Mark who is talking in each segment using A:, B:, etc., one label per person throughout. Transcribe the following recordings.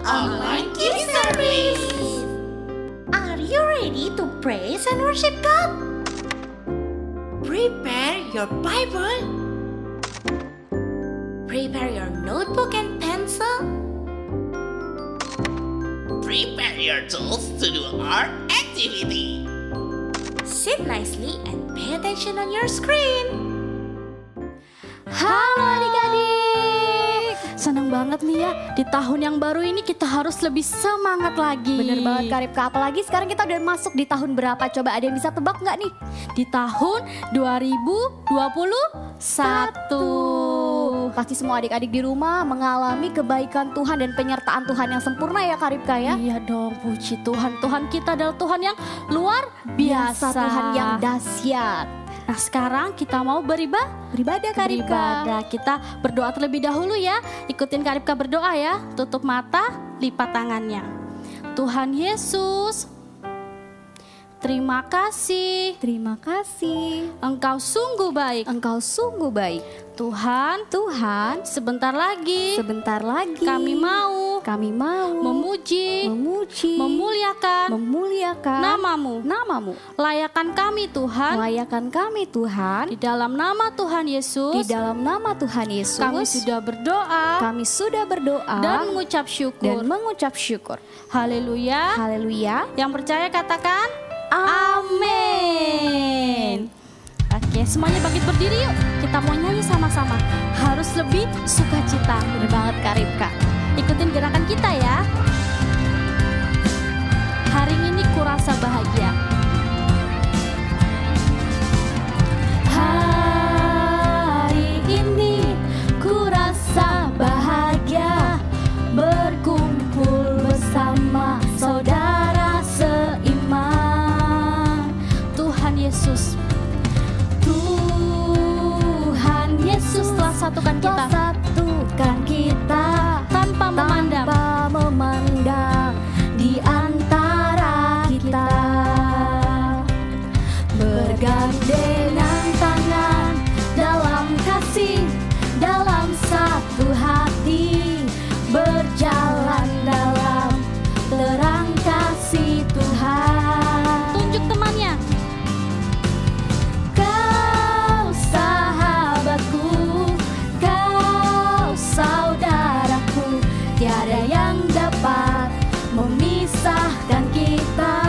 A: online kids service.
B: Are you ready to praise and worship God?
A: Prepare your Bible.
B: Prepare your notebook and pencil.
A: Prepare your tools to do our activity.
B: Sit nicely and pay attention on your screen.
C: Halo adik-adik, senang banget nih ya, di tahun yang baru ini kita harus lebih semangat lagi.
D: Bener banget Kak Ripka, apalagi sekarang kita udah masuk di tahun berapa? Coba ada yang bisa tebak nggak nih?
C: Di tahun 2021.
D: Pasti semua adik-adik di rumah mengalami kebaikan Tuhan dan penyertaan Tuhan yang sempurna ya Kak Ripka ya.
C: Iya dong, puji Tuhan. Tuhan kita adalah Tuhan yang luar biasa.
D: Tuhan yang dahsyat.
C: Nah sekarang kita mau
D: Beribadah Kak Ripka.
C: beribadah. Kita berdoa terlebih dahulu ya. Ikutin Kak Ripka berdoa ya. Tutup mata, lipat tangannya. Tuhan Yesus, terima kasih.
D: Terima kasih.
C: Engkau sungguh baik.
D: Engkau sungguh baik.
C: Tuhan, sebentar lagi
D: Sebentar lagi
C: kami mau
D: memuji,
C: memuliakan
D: namamu.
C: Layakan kami Tuhan,
D: Layakan kami Tuhan.
C: di dalam nama Tuhan
D: Di
C: Yesus
D: dalam nama Tuhan Yesus
C: kami sudah berdoa dan mengucap syukur. Haleluya.
D: Haleluya.
C: Yang percaya katakan amin. Oke, semuanya bangkit berdiri yuk. Kita mau nyanyi sama-sama. Harus lebih sukacita.
D: Bener banget Kak Ripka.
C: Ikutin gerakan kita ya. Hari ini kurasa bahagia.
D: Hari ini kurasa bahagia, berkumpul bersama saudara seiman.
C: Tuhan Yesus telah satukan kita tanpa
D: memandang di antara kita, bergandengan tangan dalam kasih, dalam satu hati, berjalan dalam terang kasih Tuhan.
C: Tunjuk temannya.
D: Kau sahabatku, kau saudaraku, tiada yang dapat memisahkan kita.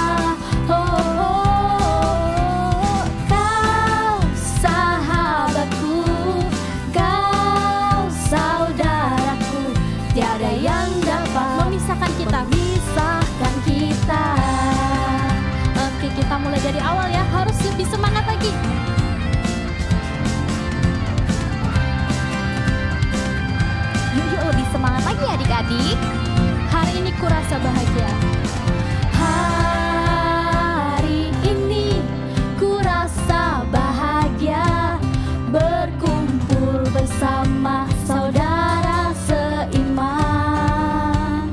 D: Kau sahabatku, kau saudaraku, tiada yang dapat
C: Memisahkan kita. Oke, kita mulai dari awal ya. Harus lebih semangat lagi.
D: Yuk lebih semangat lagi adik-adik.
C: Hari ini kurasa bahagia.
D: Hari ini kurasa bahagia, berkumpul bersama saudara seiman.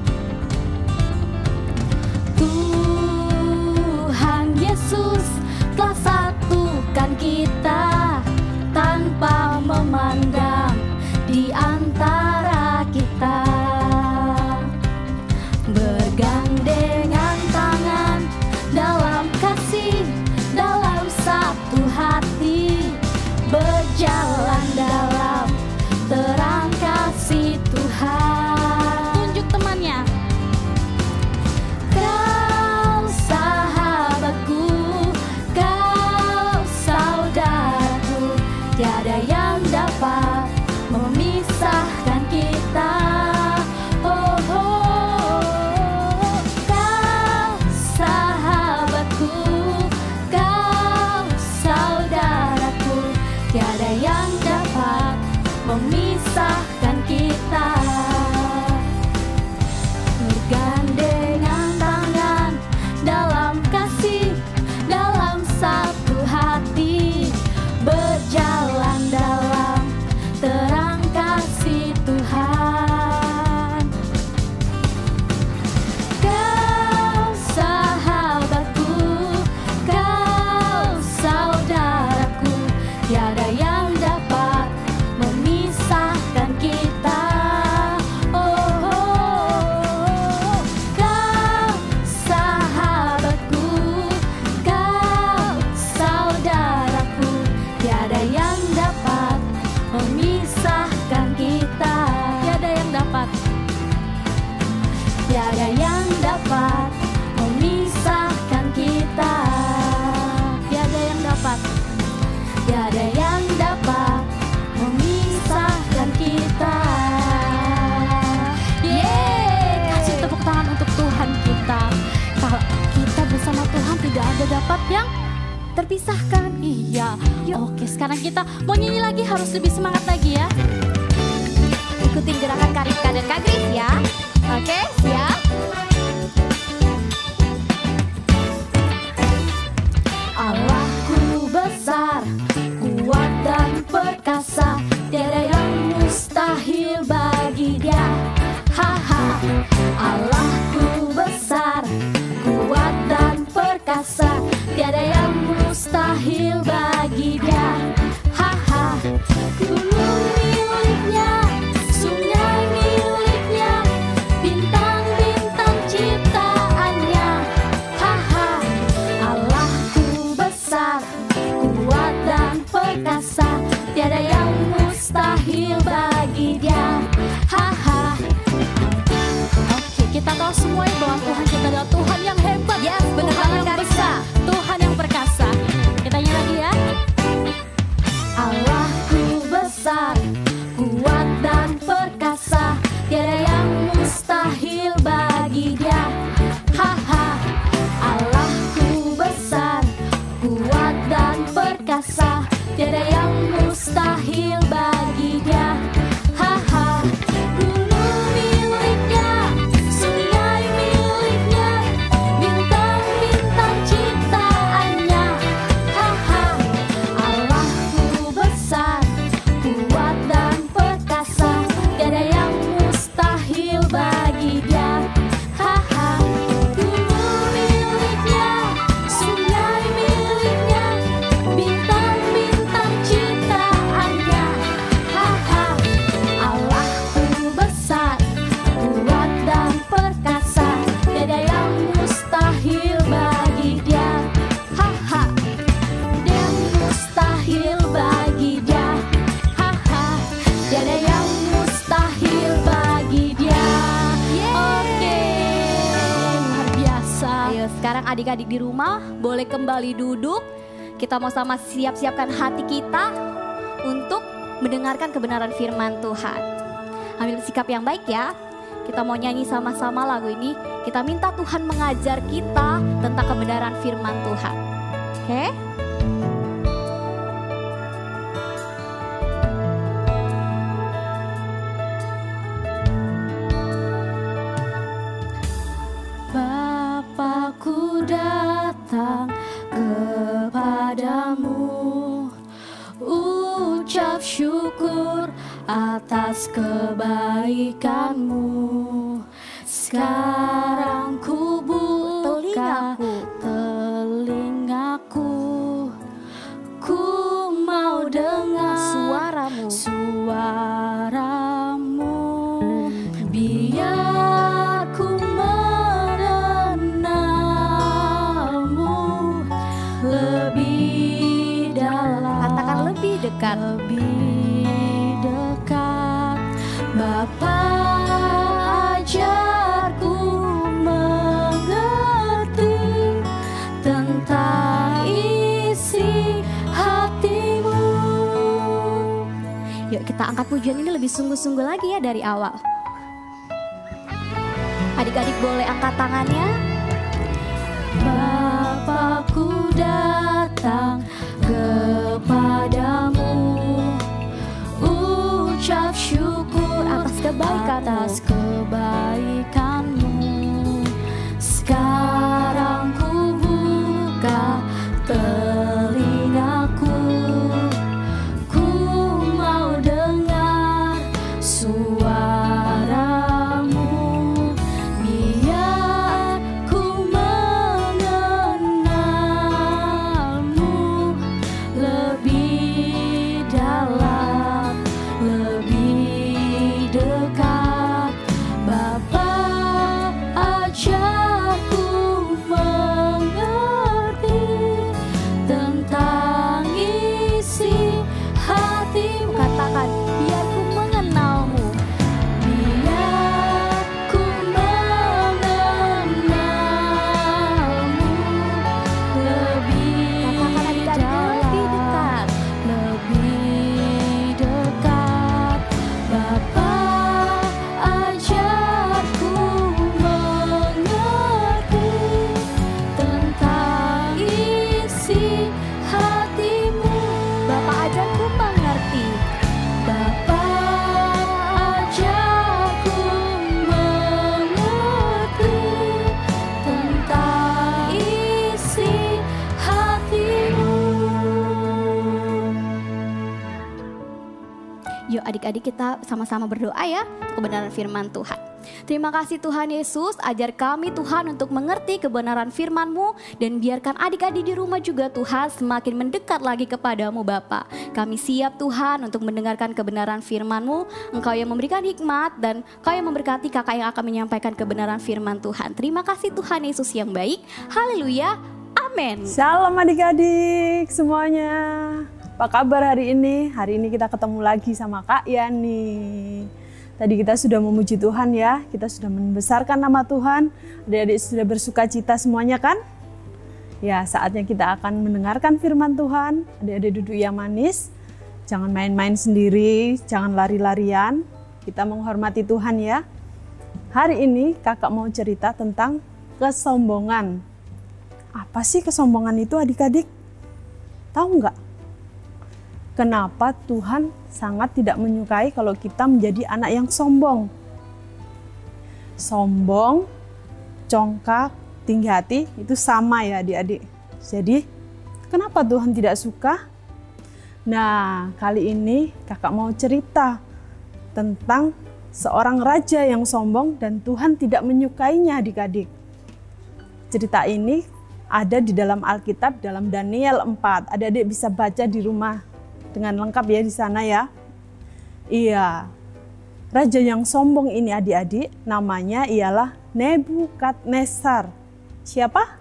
D: Tuhan Yesus telah satukan kita tanpa memandang di antara kita, bergandengan tangan dalam kasih, dalam satu hati, berjalan dalam terang kasih Tuhan.
C: Tunjuk temannya.
D: Kau sahabatku, kau saudaraku, tiada yang dapat memisahkan kita. Kau sahabatku, kau saudaraku, tiada yang dapat memisahkan kita. Bergandengan tangan dalam kasih, dalam satu hati, berjalan dalam terang kasih terpisahkan.
C: Iya. Oke, sekarang kita mau nyanyi lagi, harus lebih semangat lagi ya.
D: Ikutin gerakan Kak Ripka dan Kak Grace ya. Oke, siap? Allahku besar, kuat dan perkasa, tiada yang mustahil bagi Dia. Haha. Allahku besar, kuat dan perkasa, tiada yang mustahil bagi Dia. Haha. Gunung miliknya, sungai miliknya, bintang-bintang ciptaannya. Haha. Allahku besar, kuat dan perkasa, tiada yang mustahil bagi Dia. Haha.
C: Oke, kita tahu semua ya bahwa Tuhan kita adalah Tuhan yang hebat.
D: Yes, benar
C: Tuhan
D: banget,
C: yang
D: Kak Risa.
C: besar, Tuhan yang perkasa. Kita nyanyi lagi ya.
D: Allahku besar, kuat dan perkasa, tiada yang mustahil bagi Dia. Haha. Allahku besar, kuat dan perkasa, tiada yang mustahil bagi Dia. Haha. Gunung miliknya, sungai miliknya, bintang-bintang ciptaannya. Haha. Allahku besar, kuat dan perkasa, tiada yang mustahil bagi Dia. Haha. Gunung miliknya, sungai miliknya, bintang-bintang ciptaannya. Haha. Allahku besar, kuat dan perkasa, tiada yang mustahil bagi Dia. Haha. Yang mustahil bagi Dia. Haha. Tiada yang mustahil bagi Dia. Oke,
C: Luar biasa.
D: ayo sekarang adik-adik di rumah boleh kembali duduk. Kita mau sama siapkan hati kita untuk mendengarkan kebenaran firman Tuhan. Ambil sikap yang baik ya. Kita mau nyanyi sama-sama lagu ini. Kita minta Tuhan mengajar kita tentang kebenaran firman Tuhan. Oke?
C: Bapakku datang kepadamu, ucap syukur atas kebaikanmu. Sekarang ku buka telingaku, ku mau dengar
D: Suaramu.
C: suaramu. Biar ku mengenalmu lebih dalam.
D: Katakan lebih dekat.
C: Lebih dekat. Bapa, ajarku mengerti tentang isi hatimu.
D: Yuk kita angkat pujian ini lebih sungguh-sungguh lagi ya dari awal. Adik-adik boleh angkat tangannya.
C: Bapakku datang kepadamu, ucap syukur
D: Atas kebaikanmu.
C: atas kebaikanmu. Sekarang ku buka telingaku, ku mau dengar suaramu. Biar ku mengenalmu lebih dalam, lebih dekat.
D: adik-adik kita sama-sama berdoa ya untuk kebenaran firman Tuhan. Terima kasih Tuhan Yesus, ajar kami Tuhan untuk mengerti kebenaran firman-Mu, dan biarkan adik-adik di rumah juga Tuhan semakin mendekat lagi kepadamu Bapa. Kami siap Tuhan untuk mendengarkan kebenaran firman-Mu. Engkau yang memberikan hikmat dan Engkau yang memberkati kakak yang akan menyampaikan kebenaran firman Tuhan. Terima kasih Tuhan Yesus yang baik. Haleluya. Amin.
E: Shalom adik-adik semuanya. Apa kabar hari ini? Hari ini kita ketemu lagi sama Kak Yani. Tadi kita sudah memuji Tuhan ya, kita sudah membesarkan nama Tuhan. Adik-adik sudah bersuka cita semuanya kan? Ya, saatnya kita akan mendengarkan firman Tuhan. Adik-adik duduk yang manis, jangan main-main sendiri, jangan lari-larian. Kita menghormati Tuhan ya. Hari ini kakak mau cerita tentang kesombongan. Apa sih kesombongan itu adik-adik? Tahu nggak? Kenapa Tuhan sangat tidak menyukai kalau kita menjadi anak yang sombong? Sombong, congkak, tinggi hati itu sama ya adik-adik. Jadi kenapa Tuhan tidak suka? Nah, kali ini kakak mau cerita tentang seorang raja yang sombong dan Tuhan tidak menyukainya adik-adik. Cerita ini ada di dalam Alkitab dalam Daniel 4. Adik-adik bisa baca di rumah dengan lengkap ya di sana ya. Iya, raja yang sombong ini adik-adik namanya ialah Nebukadnezar. Siapa?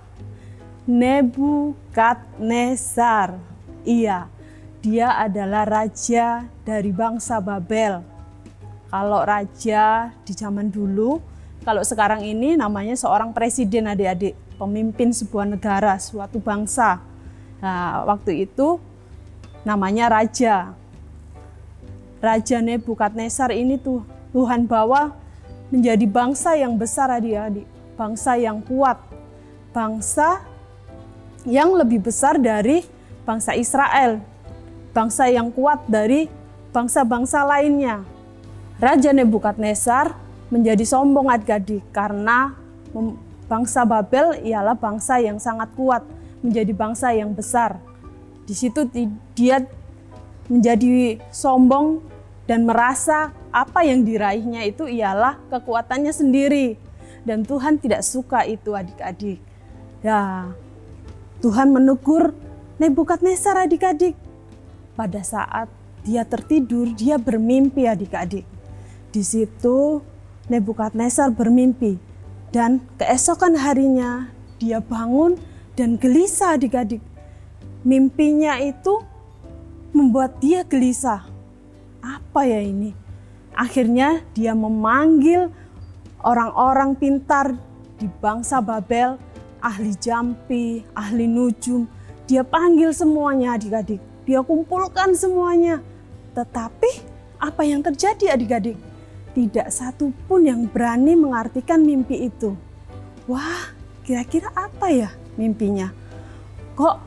E: Nebukadnezar. Iya, dia adalah raja dari bangsa Babel. Kalau raja di zaman dulu, kalau sekarang ini namanya seorang presiden adik-adik, pemimpin sebuah negara, suatu bangsa. Nah, waktu itu namanya raja. Raja Nebukadnezar ini tuh Tuhan bawa menjadi bangsa yang besar adik-adik, bangsa yang kuat, bangsa yang lebih besar dari bangsa Israel, bangsa yang kuat dari bangsa-bangsa lainnya. Raja Nebukadnezar menjadi sombong adik-adik karena bangsa Babel ialah bangsa yang sangat kuat, menjadi bangsa yang besar. Di situ dia menjadi sombong dan merasa apa yang diraihnya itu ialah kekuatannya sendiri. Dan Tuhan tidak suka itu adik-adik. Ya, Tuhan menegur Nebukadnezar adik-adik. Pada saat dia tertidur, dia bermimpi adik-adik. Di situ Nebukadnezar bermimpi. Dan keesokan harinya dia bangun dan gelisah adik-adik. Mimpinya itu membuat dia gelisah. Apa ya ini? Akhirnya dia memanggil orang-orang pintar di bangsa Babel, ahli jampi, ahli nujum. Dia panggil semuanya adik-adik. Dia kumpulkan semuanya. Tetapi apa yang terjadi adik-adik? Tidak satu pun yang berani mengartikan mimpi itu. Wah, kira-kira apa ya mimpinya? Kok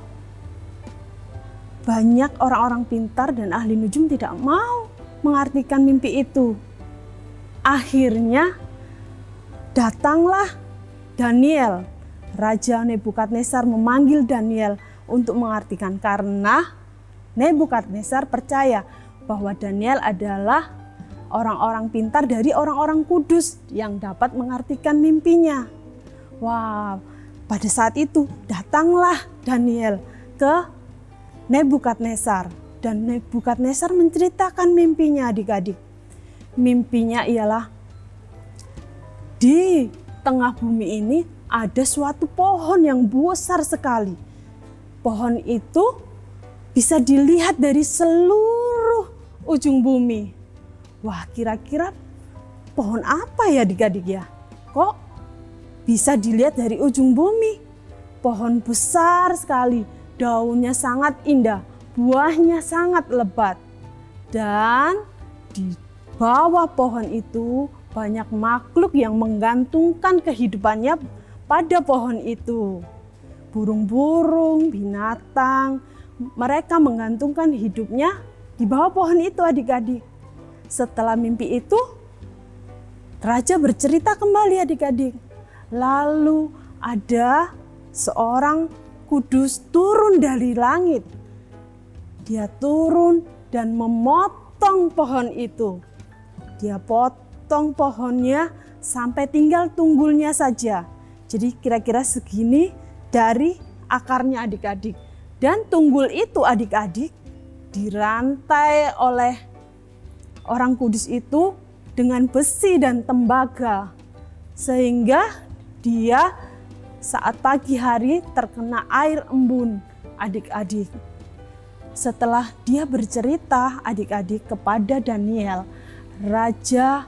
E: banyak orang-orang pintar dan ahli nujum tidak mau mengartikan mimpi itu? Akhirnya datanglah Daniel. Raja Nebukadnezar memanggil Daniel untuk mengartikan, karena Nebukadnezar percaya bahwa Daniel adalah orang-orang pintar dari orang-orang kudus yang dapat mengartikan mimpinya. Wow, pada saat itu datanglah Daniel ke Nebukadnezar, dan Nebukadnezar menceritakan mimpinya adik-adik. Mimpinya ialah di tengah bumi ini ada suatu pohon yang besar sekali. Pohon itu bisa dilihat dari seluruh ujung bumi. Wah, kira-kira pohon apa ya adik-adik ya? Kok bisa dilihat dari ujung bumi? Pohon besar sekali, daunnya sangat indah, buahnya sangat lebat. Dan di bawah pohon itu banyak makhluk yang menggantungkan kehidupannya pada pohon itu. Burung-burung, binatang, mereka menggantungkan hidupnya di bawah pohon itu adik-adik. Setelah mimpi itu, raja bercerita kembali adik-adik. Lalu ada seorang kudus turun dari langit. Dia turun dan memotong potong pohon itu. Dia potong pohonnya sampai tinggal tunggulnya saja. Jadi kira-kira segini dari akarnya adik-adik. Dan tunggul itu adik-adik dirantai oleh orang kudus itu dengan besi dan tembaga. Sehingga dia saat pagi hari terkena air embun adik-adik. Setelah dia bercerita adik-adik kepada Daniel, raja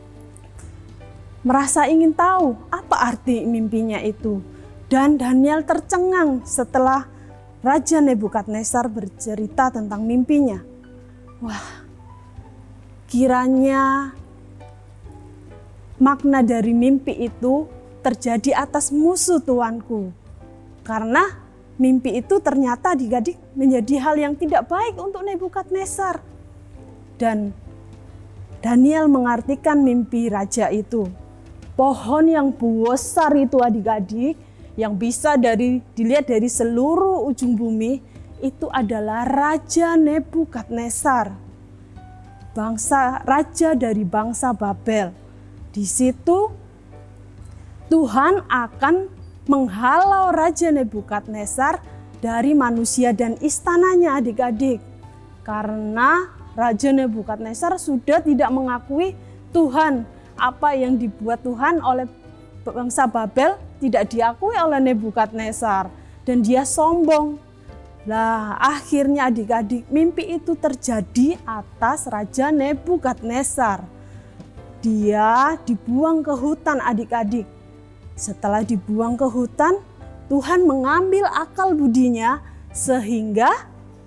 E: merasa ingin tahu apa arti mimpinya itu. Dan Daniel tercengang setelah Raja Nebukadnezar bercerita tentang mimpinya. Wah, kiranya makna dari mimpi itu terjadi atas musuh tuanku. Karena mimpi itu ternyata adik-adik menjadi hal yang tidak baik untuk Nebukadnezar. Dan Daniel mengartikan mimpi raja itu. Pohon yang besar itu adik-adik, yang bisa dilihat dari seluruh ujung bumi, itu adalah Raja Nebukadnezar. Raja dari bangsa Babel. Di situ Tuhan akan menghalau Raja Nebukadnezar dari manusia dan istananya adik-adik. Karena Raja Nebukadnezar sudah tidak mengakui Tuhan. Apa yang dibuat Tuhan oleh bangsa Babel tidak diakui oleh Nebukadnezar. Dan dia sombong. Lah akhirnya adik-adik mimpi itu terjadi atas Raja Nebukadnezar. Dia dibuang ke hutan adik-adik. Setelah dibuang ke hutan, Tuhan mengambil akal budinya sehingga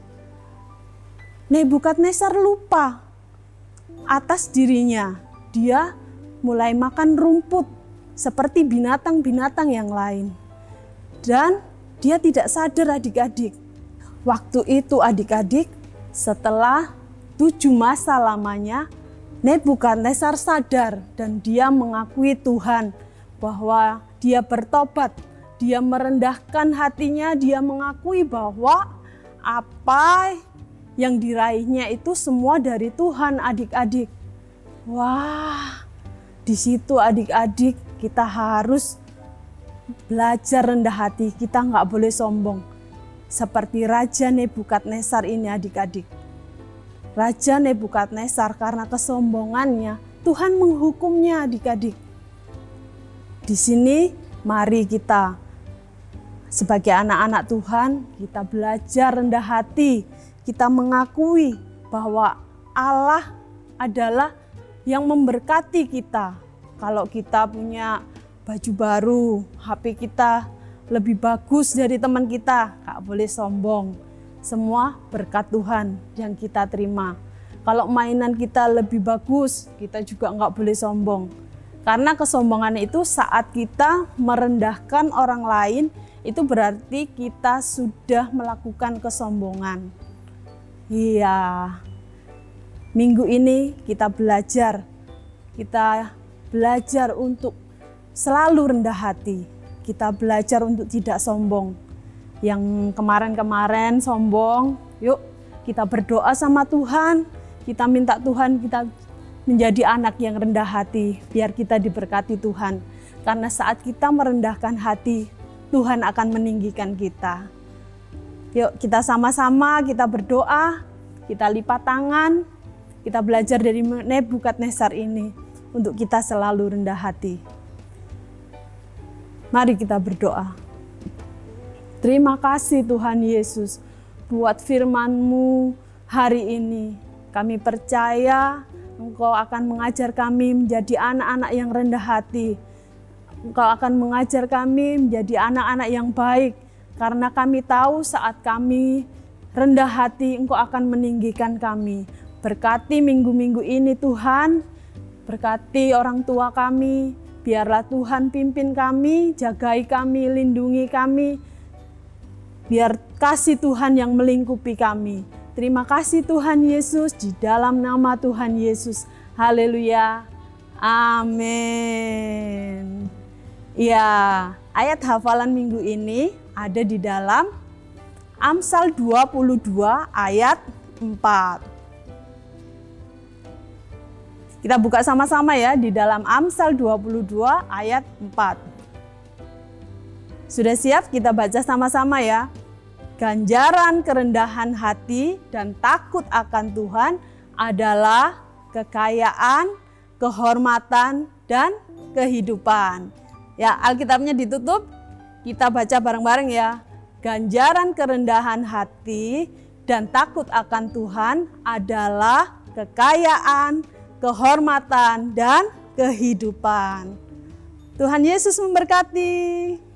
E: Nebukadnezar lupa atas dirinya. Dia mulai makan rumput seperti binatang-binatang yang lain. Dan dia tidak sadar adik-adik. Waktu itu adik-adik, setelah 7 masa lamanya, Nebukadnezar sadar dan dia mengakui Tuhan bahwa dia bertobat. Dia merendahkan hatinya, dia mengakui bahwa apa yang diraihnya itu semua dari Tuhan adik-adik. Wah, di situ adik-adik kita harus belajar rendah hati, kita nggak boleh sombong. Seperti Raja Nebukadnezar ini adik-adik. Raja Nebukadnezar karena kesombongannya, Tuhan menghukumnya adik-adik. Di sini mari kita sebagai anak-anak Tuhan, kita belajar rendah hati. Kita mengakui bahwa Allah adalah yang memberkati kita. Kalau kita punya baju baru, HP kita lebih bagus dari teman kita, gak boleh sombong. Semua berkat Tuhan yang kita terima. Kalau mainan kita lebih bagus, kita juga gak boleh sombong. Karena kesombongan itu saat kita merendahkan orang lain, itu berarti kita sudah melakukan kesombongan. Iya. Minggu ini kita belajar untuk selalu rendah hati. Kita belajar untuk tidak sombong. Yang kemarin-kemarin sombong, yuk kita berdoa sama Tuhan. Kita minta Tuhan kita menjadi anak yang rendah hati, biar kita diberkati Tuhan. Karena saat kita merendahkan hati, Tuhan akan meninggikan kita. Yuk kita sama-sama kita berdoa, kita lipat tangan. Kita belajar dari Nebukadnezar ini untuk kita selalu rendah hati. Mari kita berdoa. Terima kasih Tuhan Yesus buat firman-Mu hari ini. Kami percaya Engkau akan mengajar kami menjadi anak-anak yang rendah hati. Engkau akan mengajar kami menjadi anak-anak yang baik. Karena kami tahu saat kami rendah hati, Engkau akan meninggikan kami. Berkati minggu-minggu ini Tuhan, berkati orang tua kami, biarlah Tuhan pimpin kami, jagai kami, lindungi kami, biar kasih Tuhan yang melingkupi kami. Terima kasih Tuhan Yesus, di dalam nama Tuhan Yesus. Haleluya. Amin. Ya, ayat hafalan minggu ini ada di dalam Amsal 22 ayat 4. Kita buka sama-sama ya di dalam Amsal 22 ayat 4. Sudah siap? Kita baca sama-sama ya. Ganjaran kerendahan hati dan takut akan Tuhan adalah kekayaan, kehormatan, dan kehidupan. Ya, Alkitabnya ditutup. Kita baca bareng-bareng ya. Ganjaran kerendahan hati dan takut akan Tuhan adalah kekayaan, kehormatan, dan kehidupan. Tuhan Yesus memberkati.